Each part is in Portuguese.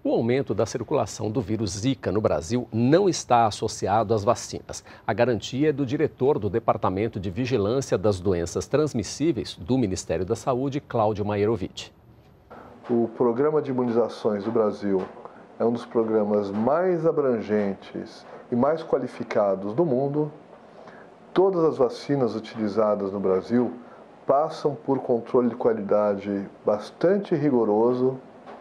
O aumento da circulação do vírus Zika no Brasil não está associado às vacinas. A garantia é do diretor do Departamento de Vigilância das Doenças Transmissíveis do Ministério da Saúde, Cláudio Maierovitch. O programa de imunizações do Brasil é um dos programas mais abrangentes e mais qualificados do mundo. Todas as vacinas utilizadas no Brasil passam por controle de qualidade bastante rigoroso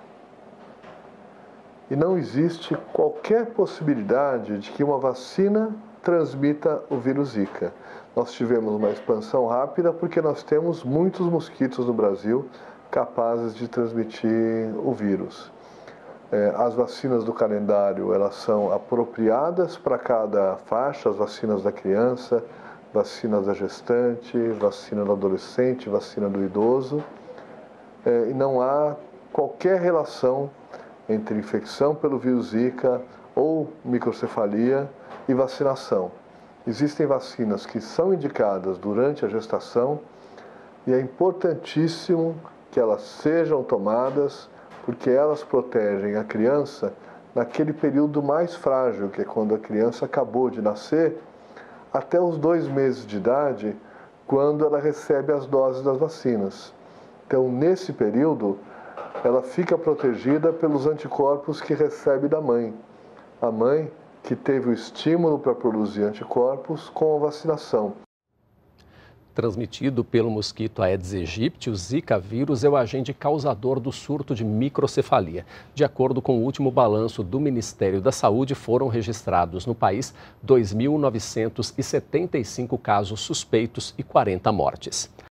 e não existe qualquer possibilidade de que uma vacina transmita o vírus Zika. Nós tivemos uma expansão rápida porque nós temos muitos mosquitos no Brasil capazes de transmitir o vírus. As vacinas do calendário, elas são apropriadas para cada faixa, as vacinas da criança, vacinas da gestante, vacina do adolescente, vacina do idoso, e não há qualquer relação entre infecção pelo vírus Zika ou microcefalia e vacinação. Existem vacinas que são indicadas durante a gestação e é importantíssimo que elas sejam tomadas porque elas protegem a criança naquele período mais frágil, que é quando a criança acabou de nascer, até os 2 meses de idade, quando ela recebe as doses das vacinas. Então, nesse período, ela fica protegida pelos anticorpos que recebe da mãe. A mãe que teve o estímulo para produzir anticorpos com a vacinação. Transmitido pelo mosquito Aedes aegypti, o Zika vírus é o agente causador do surto de microcefalia. De acordo com o último balanço do Ministério da Saúde, foram registrados no país 2.975 casos suspeitos e 40 mortes.